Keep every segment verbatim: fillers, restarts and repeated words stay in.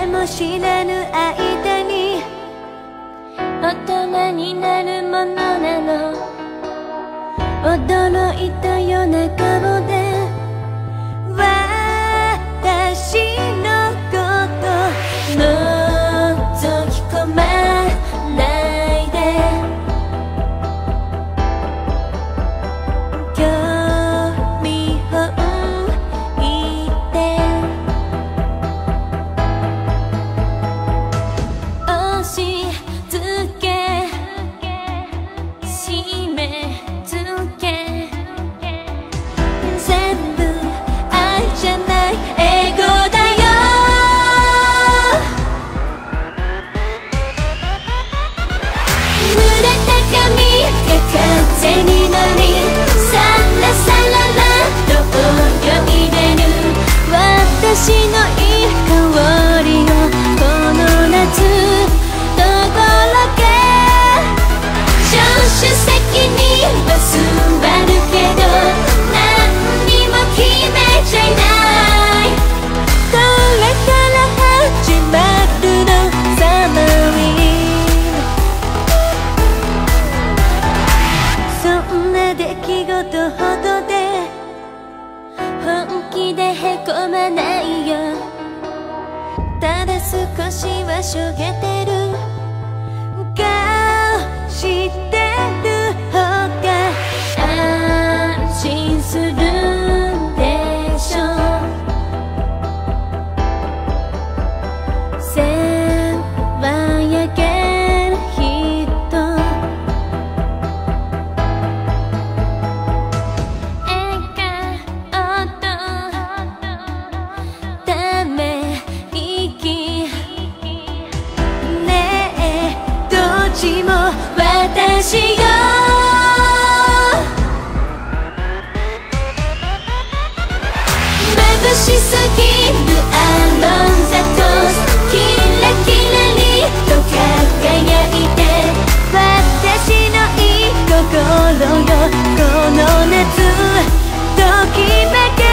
れも知らぬ間に大人になるものなの。驚いたような顔で私のこと覗き込まないで。興味本位で押し付け締め付け全部愛じゃないエゴだよ。濡れた髪が風に乗りさらさららと泳いでる私のいい香りをこの夏どころけ助手席には座るけど何にも決めちゃいない。これから始まるのサマーウィー。そんな出来事ほどで本気でへこまないよ。ただ少しはしょげてる顔してる方が安心するでしょ。世話焼ける人笑顔とため息ねえどっちも私よ。眩しすぎるアロンザトスキラキラリと輝いて私のいい心よ。この夏ときめけ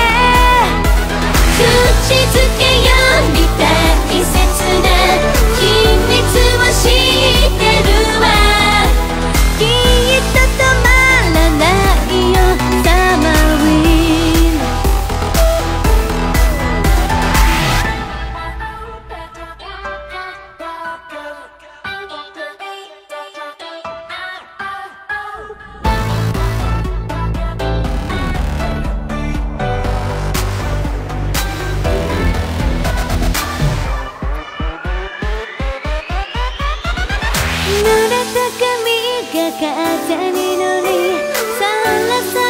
口づけより大切な秘密を知ってるわ。きっと止まらないよサマーウィー。濡れた髪が風に乗りさらさ